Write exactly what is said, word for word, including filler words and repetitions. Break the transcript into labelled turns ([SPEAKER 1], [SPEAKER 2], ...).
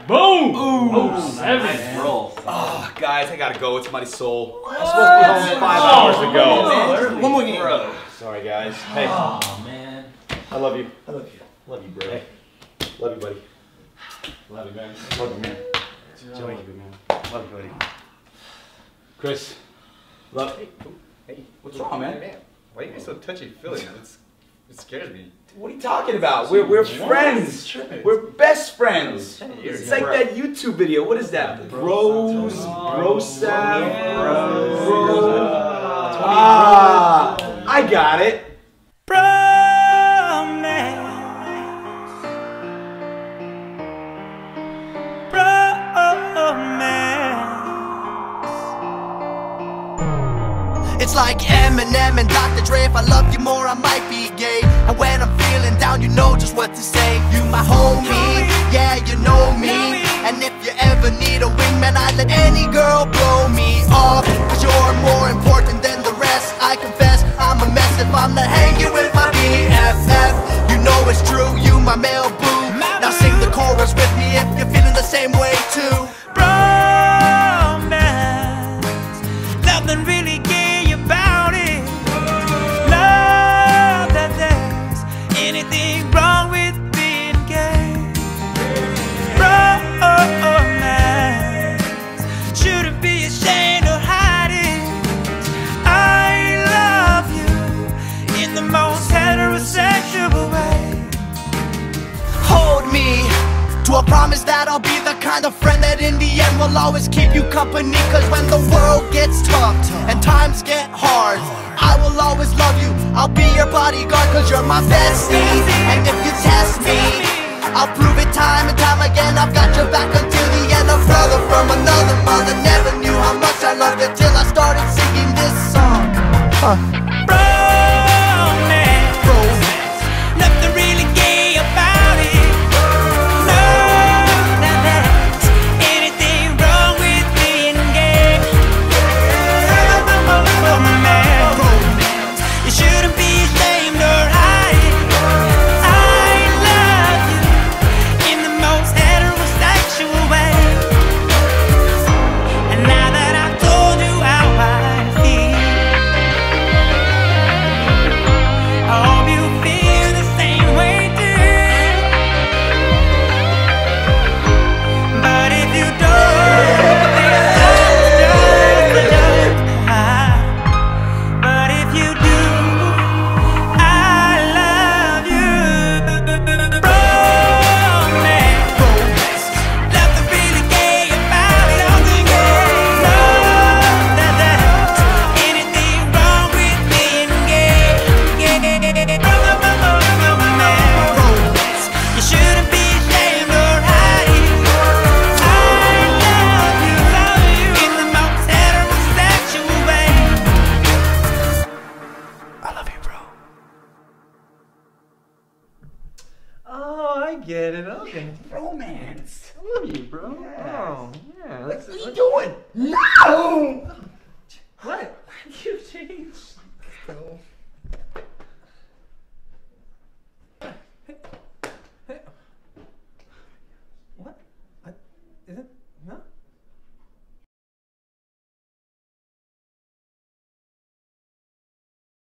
[SPEAKER 1] Boom!
[SPEAKER 2] Ooh,
[SPEAKER 1] oh, seven.
[SPEAKER 2] Nice roll.
[SPEAKER 3] Oh, guys, I gotta go. It's Muddy Soul.
[SPEAKER 1] I'm supposed to be home five
[SPEAKER 3] oh,
[SPEAKER 1] hours ago.
[SPEAKER 3] Oh, one more game.
[SPEAKER 2] Bro.
[SPEAKER 1] Sorry, guys. Hey.
[SPEAKER 2] Oh, man.
[SPEAKER 1] I love you.
[SPEAKER 3] I love you.
[SPEAKER 1] Love you, bro. Hey. Love you, buddy.
[SPEAKER 3] Love you, man.
[SPEAKER 1] Love you, man.
[SPEAKER 3] Joey.
[SPEAKER 1] Love you, man. Love you, buddy. Chris. Love you.
[SPEAKER 3] Hey, what's wrong, man? man? Why are you so touchy-feely? It scares me.
[SPEAKER 4] What are you talking about? We're, we're friends. We're best friends. It's like that YouTube video. What is that? Bros, Brosap, Bro. Ah, I got it.
[SPEAKER 5] It's like Eminem and Doctor Dre. If I love you more, I might be gay. And when I'm feeling down, you know just what to say. You my homie, yeah, you know me. And if you ever need a wingman, I'd let any girl blow me off. Cause you're more important than the rest. I confess, I'm a mess if I'm not hanging with my B F F. You know it's true, you my male boo. Now sing the chorus with me if you're feeling the same way too. Bromance, nothing really gay about it. Love that there's anything wrong with being gay. Bromance, shouldn't be ashamed or hide it. I love you in the most heterosexual way. Hold me to a promise that I'll be the kind of friend that in the end will always keep you company. Cause when the world gets tough and times get hard, I will always love you, I'll be your bodyguard. Cause you're my bestie, and if you test me, I'll prove it time and time again. I've got your back until the end. A brother from another mother, never knew how much I loved you till I started singing this song. Huh. Bromance, Bromance, nothing really gay about it.
[SPEAKER 4] Get it? Okay.
[SPEAKER 3] Romance.
[SPEAKER 4] I love you, bro.
[SPEAKER 3] Yes.
[SPEAKER 4] Oh, yeah.
[SPEAKER 3] What are you doing? No!